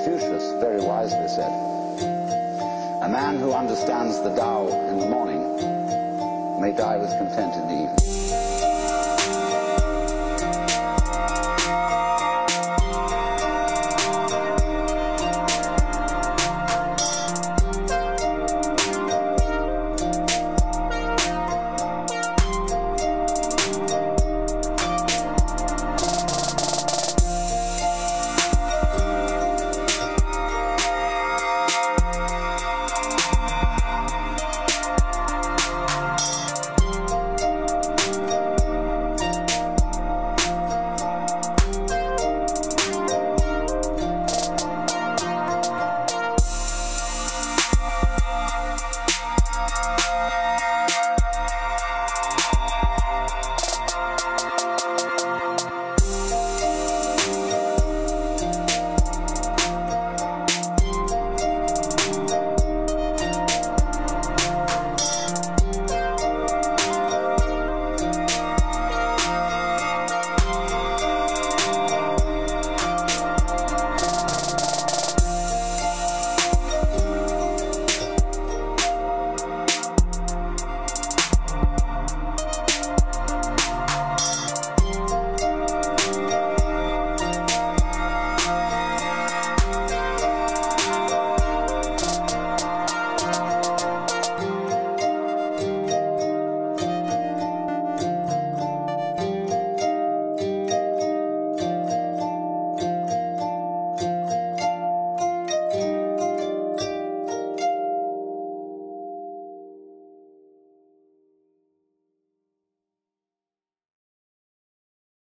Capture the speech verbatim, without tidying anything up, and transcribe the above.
Confucius very wisely said, "A man who understands the Tao in the morning may die with content in the evening."